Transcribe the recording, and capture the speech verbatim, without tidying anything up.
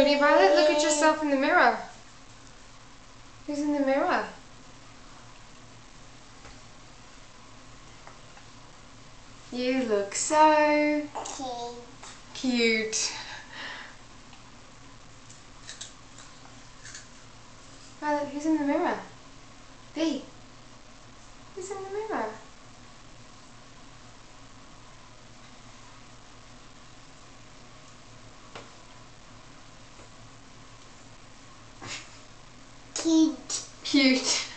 Ready, Violet? Look at yourself in the mirror. Who's in the mirror? You look so cute. Violet, who's in the mirror? V. Who's in the mirror? Cute. Cute.